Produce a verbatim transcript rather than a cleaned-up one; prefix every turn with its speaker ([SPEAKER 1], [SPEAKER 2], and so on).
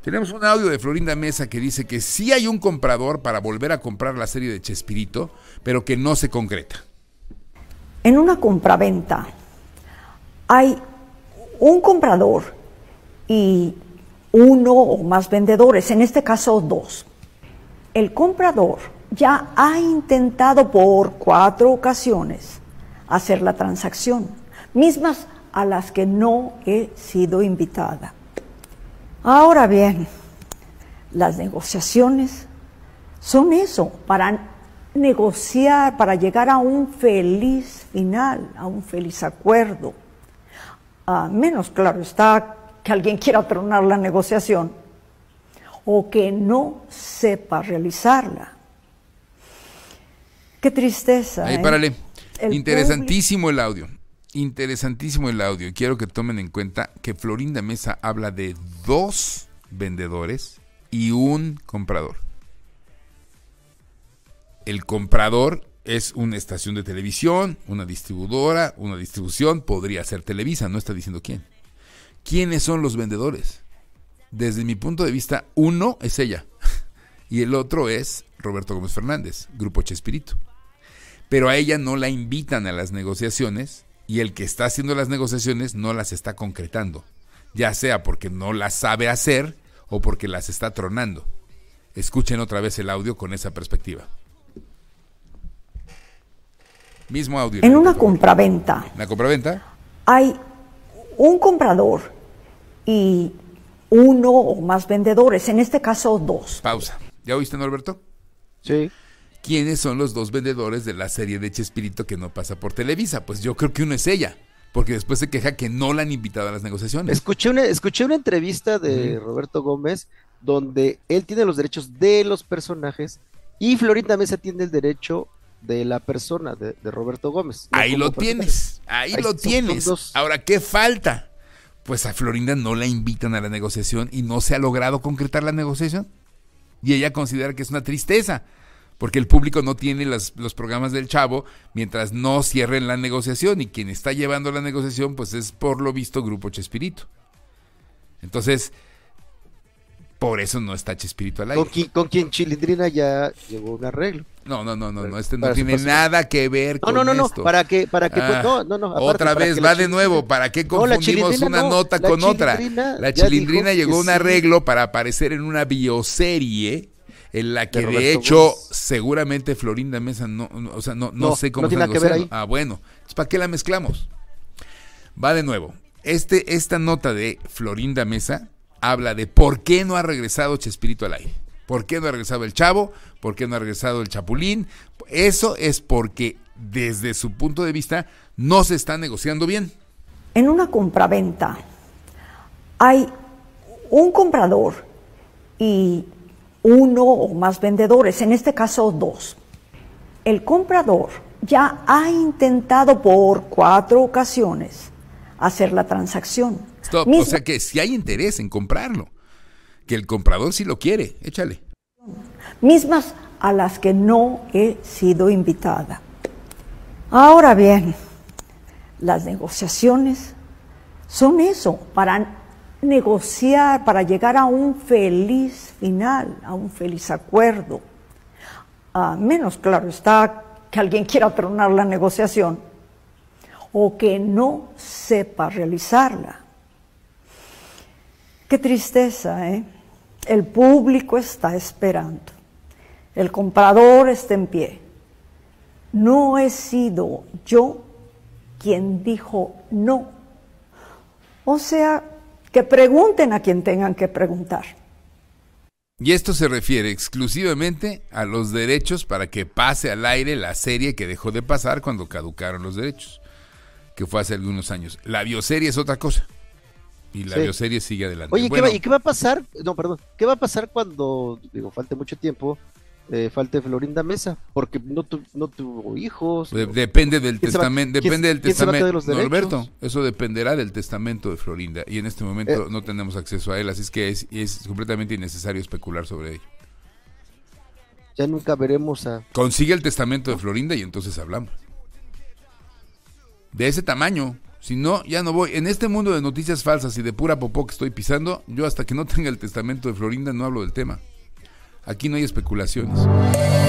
[SPEAKER 1] Tenemos un audio de Florinda Mesa que dice que sí hay un comprador para volver a comprar la serie de Chespirito, pero que no se concreta.
[SPEAKER 2] En una compraventa hay un comprador y uno o más vendedores, en este caso dos. El comprador ya ha intentado por cuatro ocasiones hacer la transacción, mismas a las que no he sido invitada. Ahora bien, las negociaciones son eso, para negociar, para llegar a un feliz final, a un feliz acuerdo. A menos, claro, está que alguien quiera tronar la negociación o que no sepa realizarla. Qué tristeza.
[SPEAKER 1] Ahí,
[SPEAKER 2] ¿eh?
[SPEAKER 1] párale.
[SPEAKER 2] El
[SPEAKER 1] Interesantísimo el audio. Interesantísimo el audio. Quiero que tomen en cuenta que Florinda Mesa habla de dos vendedores y un comprador. El comprador es una estación de televisión, una distribuidora, una distribución, podría ser Televisa, no está diciendo quién. ¿Quiénes son los vendedores? Desde mi punto de vista, uno es ella y el otro es Roberto Gómez Fernández, Grupo Chespirito. Pero a ella no la invitan a las negociaciones y el que está haciendo las negociaciones no las está concretando, ya sea porque no las sabe hacer o porque las está tronando. Escuchen otra vez el audio con esa perspectiva. Mismo audio.
[SPEAKER 2] En una compraventa.
[SPEAKER 1] ¿La compraventa?
[SPEAKER 2] Hay un comprador y uno o más vendedores, en este caso dos.
[SPEAKER 1] Pausa. ¿Ya oíste, Norberto?
[SPEAKER 3] Sí.
[SPEAKER 1] ¿Quiénes son los dos vendedores de la serie de Chespirito que no pasa por Televisa? Pues yo creo que uno es ella, porque después se queja que no la han invitado a las negociaciones.
[SPEAKER 3] Escuché una, escuché una entrevista de uh-huh. Roberto Gómez donde él tiene los derechos de los personajes y Florinda Mesa tiene el derecho de la persona, de, de Roberto Gómez.
[SPEAKER 1] Ahí lo tienes, ahí, ahí lo son, tienes. Son Ahora, ¿qué falta? Pues a Florinda no la invitan a la negociación y no se ha logrado concretar la negociación. Y ella considera que es una tristeza, porque el público no tiene las, los programas del Chavo mientras no cierren la negociación, y quien está llevando la negociación pues es por lo visto Grupo Chespirito. Entonces, por eso no está Chespirito al aire.
[SPEAKER 3] Con, qui, con quien Chilindrina ya llegó un arreglo.
[SPEAKER 1] No, no, no, no, no este no tiene nada que ver
[SPEAKER 3] no,
[SPEAKER 1] con
[SPEAKER 3] no, no, no,
[SPEAKER 1] esto.
[SPEAKER 3] para que, para que,
[SPEAKER 1] ah,
[SPEAKER 3] no, no, no. Aparte,
[SPEAKER 1] otra vez, va de nuevo, ¿para qué confundimos no, una no, nota con otra? La Chilindrina llegó a un arreglo sí. para aparecer en una bioserie en la que de, de hecho Gómez. seguramente Florinda Mesa no, no o sea, no, no, no sé cómo
[SPEAKER 3] no tiene que ver ahí.
[SPEAKER 1] Ah, bueno, ¿para qué la mezclamos? Va de nuevo. Este, esta nota de Florinda Mesa habla de por qué no ha regresado Chespirito al aire. ¿Por qué no ha regresado el Chavo? ¿Por qué no ha regresado el Chapulín? Eso es porque desde su punto de vista no se está negociando bien.
[SPEAKER 2] En una compraventa hay un comprador y uno o más vendedores, en este caso dos. El comprador ya ha intentado por cuatro ocasiones hacer la transacción.
[SPEAKER 1] Stop. Misma... O sea que si hay interés en comprarlo, que el comprador sí lo quiere, échale.
[SPEAKER 2] Mismas a las que no he sido invitada. Ahora bien, las negociaciones son eso, para negociar, para llegar a un feliz final, a un feliz acuerdo. A menos, claro, está que alguien quiera tronar la negociación o que no sepa realizarla. Qué tristeza, ¿eh? El público está esperando. El comprador está en pie. No he sido yo quien dijo no. O sea, que pregunten a quien tengan que preguntar.
[SPEAKER 1] Y esto se refiere exclusivamente a los derechos para que pase al aire la serie que dejó de pasar cuando caducaron los derechos, que fue hace algunos años. La bioserie es otra cosa. Y la sí. bioserie sigue adelante.
[SPEAKER 3] Oye,
[SPEAKER 1] bueno,
[SPEAKER 3] ¿qué va, ¿y qué va a pasar? No, perdón. ¿Qué va a pasar cuando, digo, falte mucho tiempo, eh, falte Florinda Mesa? Porque no, tu, no tuvo hijos.
[SPEAKER 1] De, depende del testamento. Depende del testamento.
[SPEAKER 3] De
[SPEAKER 1] Norberto, eso dependerá del testamento de Florinda. Y en este momento eh, no tenemos acceso a él, así es que es, es completamente innecesario especular sobre ello.
[SPEAKER 3] Ya nunca veremos a...
[SPEAKER 1] Consigue el testamento de Florinda y entonces hablamos. De ese tamaño. Si no, ya no voy. En este mundo de noticias falsas y de pura popó que estoy pisando, yo hasta que no tenga el testamento de Florinda no hablo del tema. Aquí no hay especulaciones.